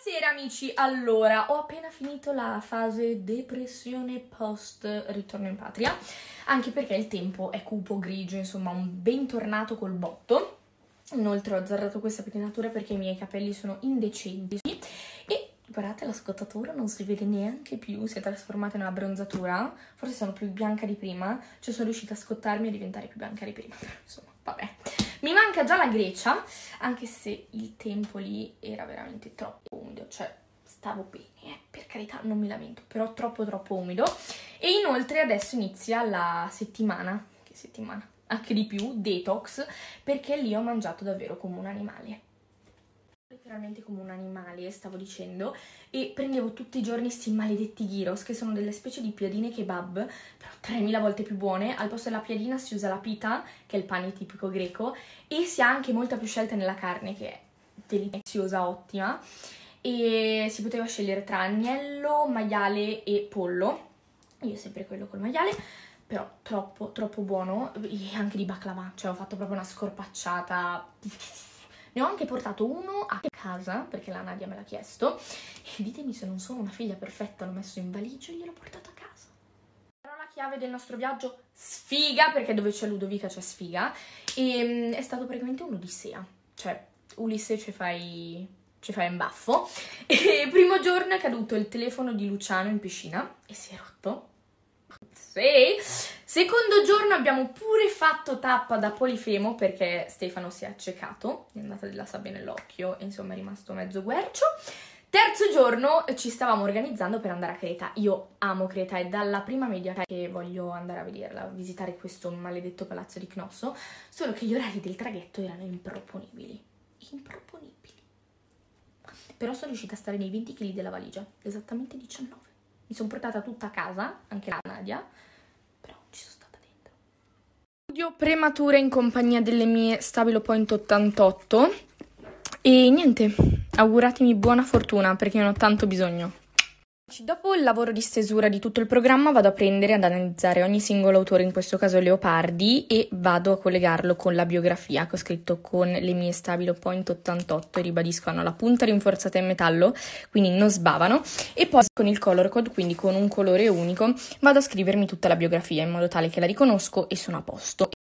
Buonasera amici, allora ho appena finito la fase depressione post ritorno in patria, anche perché il tempo è cupo grigio, insomma un bentornato col botto. Inoltre ho azzardato questa pettinatura perché i miei capelli sono indecenti e guardate, la scottatura non si vede neanche più, si è trasformata in una bronzatura, forse sono più bianca di prima, cioè sono riuscita a scottarmi e diventare più bianca di prima, insomma vabbè. Mi manca già la Grecia, anche se il tempo lì era veramente troppo umido, cioè stavo bene, per carità non mi lamento, però troppo umido. E inoltre adesso inizia la settimana, che settimana? Anche di più, detox, perché lì ho mangiato davvero come un animale. Letteralmente come un animale, stavo dicendo, e prendevo tutti i giorni sti maledetti gyros, che sono delle specie di piadine kebab, però 3000 volte più buone. Al posto della piadina si usa la pita, che è il pane tipico greco, e si ha anche molta più scelta nella carne, che è deliziosa, ottima, e si poteva scegliere tra agnello, maiale e pollo. Io sempre quello col maiale, però troppo buono, e anche di baklava, cioè ho fatto proprio una scorpacciata. Ne ho anche portato uno a casa, perché la Nadia me l'ha chiesto, e ditemi se non sono una figlia perfetta, l'ho messo in valigia e gliel'ho portato a casa. Parola chiave del nostro viaggio, sfiga, perché dove c'è Ludovica c'è sfiga, e è stato praticamente un'odissea, cioè Ulisse ci fai in baffo. E primo giorno è caduto il telefono di Luciano in piscina e si è rotto. Sì. Secondo giorno abbiamo pure fatto tappa da Polifemo perché Stefano si è accecato, è andata della sabbia nell'occhio e insomma è rimasto mezzo guercio. Terzo giorno ci stavamo organizzando per andare a Creta. Io amo Creta, è dalla prima media che voglio andare a vederla, a visitare questo maledetto palazzo di Cnosso, solo che gli orari del traghetto erano improponibili. Però sono riuscita a stare nei 20 kg della valigia, esattamente 19. Mi sono portata tutta a casa, anche la Nadia, però ci sono stata dentro. Studio premature in compagnia delle mie Stabilo Point 88 e niente, auguratemi buona fortuna perché ne ho tanto bisogno. Dopo il lavoro di stesura di tutto il programma vado a prendere ad analizzare ogni singolo autore, in questo caso Leopardi, e vado a collegarlo con la biografia che ho scritto con le mie Stabilo Point 88 e ribadisco hanno la punta rinforzata in metallo, quindi non sbavano, e poi con il color code, quindi con un colore unico, vado a scrivermi tutta la biografia in modo tale che la riconosco e sono a posto.